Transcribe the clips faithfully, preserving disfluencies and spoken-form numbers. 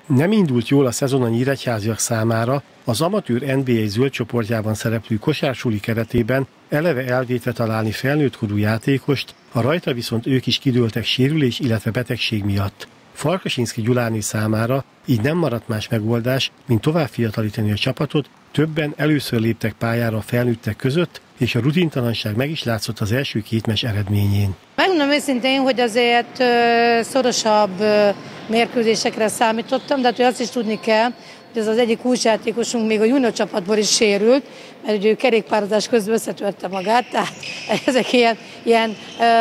Nem indult jól a szezon a nyíregyháziak számára, az amatőr en bé á zöld csoportjában szereplő kosársuli keretében eleve elvétve találni felnőttkorú játékost, a rajta viszont ők is kidőltek sérülés, illetve betegség miatt. Farkasinszky Gyuláné számára így nem maradt más megoldás, mint tovább fiatalítani a csapatot, többen először léptek pályára a felnőttek között, és a rutintalanság meg is látszott az első két meccs eredményén. Megmondom őszintén, hogy azért szorosabb mérkőzésekre számítottam, de hát azt is tudni kell, hogy ez az egyik kulcsjátékosunk még a junior csapatból is sérült, mert ugye ő kerékpározás közben összetörte magát, tehát ezek ilyen, ilyen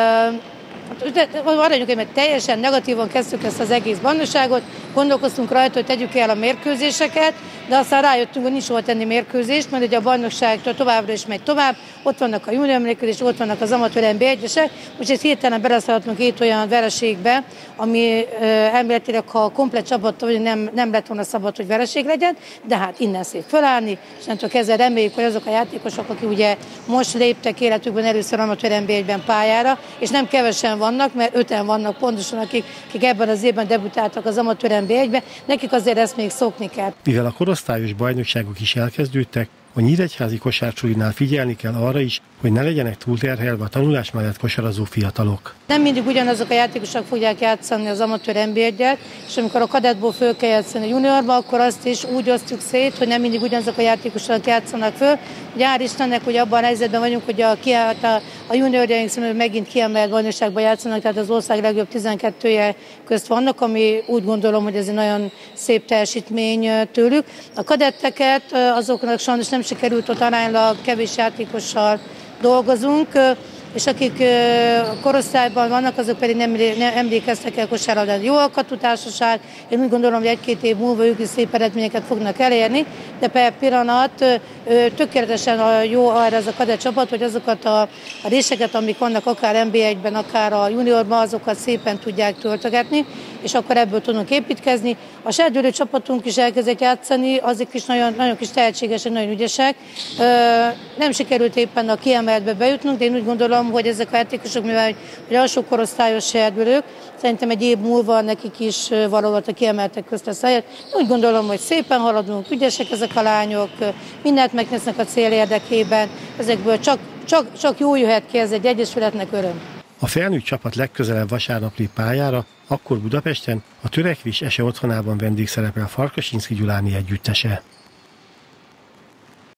maradjunk, mert teljesen negatívan kezdtük ezt az egész bajnokságot, gondolkoztunk rajta, hogy tegyük el a mérkőzéseket, de aztán rájöttünk, hogy nincs hol tenni mérkőzést, mert ugye a bajnokságtól továbbra is megy tovább, ott vannak a junior mérkőzések, ott vannak az amatőr en bé egyesek, úgyhogy hirtelen beleszaladtunk két olyan vereségbe, ami uh, elméletileg, ha a komplet csapattól nem, nem lett volna szabad, hogy vereség legyen, de hát innen szép felállni, és nem tudok ezzel reméljük, hogy azok a játékosok, akik ugye most léptek életükben először amatőr en bé egyben pályára, és nem kevesen vannak, mert öten vannak pontosan, akik, akik ebben az évben debütáltak az amatőr en bé egyben, nekik azért ezt még szokni kell. Mivel a korosztályos bajnokságok is elkezdődtek, a nyíregyházi kosárcsulinál figyelni kell arra is, hogy ne legyenek túlterhelve a tanulás mellett kosarazó fiatalok. Nem mindig ugyanazok a játékosok fogják játszani az amatőr en bé egyet, és amikor a kadettból föl kell játszani a juniorba, akkor azt is úgy osztjuk szét, hogy nem mindig ugyanazok a játékosok játszanak föl. Ugye hál' Istennek, hogy abban a helyzetben vagyunk, hogy a, a, a juniorjaink szemben megint kiemelt bajnokságban játszanak, tehát az ország legjobb tizenkettője közt vannak, ami úgy gondolom, hogy ez egy nagyon szép teljesítmény tőlük. A kadetteket azoknak sajnos nem sikerült ott aránylag kevés játékossal dolgozunk, és akik korosztályban vannak, azok pedig nem, nem emlékeztek el kosárlabdára. Jó alkatú társaság, én úgy gondolom, hogy egy-két év múlva ők is szép eredményeket fognak elérni, de per pillanat tökéletesen jó arra ez a kadett csapat, hogy azokat a, a részeket, amik vannak akár en bé egyben, akár a juniorban, azokat szépen tudják töltögetni, és akkor ebből tudunk építkezni. A serdülő csapatunk is elkezdett játszani, azok is nagyon, nagyon kis tehetségesek, nagyon ügyesek. Nem sikerült éppen a kiemeltbe bejutnunk, de én úgy gondolom, hogy ezek a játékosok, mivel hogy alsó korosztályos serdülők, szerintem egy év múlva nekik is valóban a kiemeltek közt lesz helyet. Úgy gondolom, hogy szépen haladunk, ügyesek ezek a lányok, mindent megtesznek a cél érdekében, ezekből csak, csak, csak jó jöhet ki, ez egy egyesületnek öröm. A felnőtt csapat legközelebb vasárnap lép pályára, akkor Budapesten a Törekvés Ese otthonában vendégszerepel Farkasinszky Gyuláné együttese.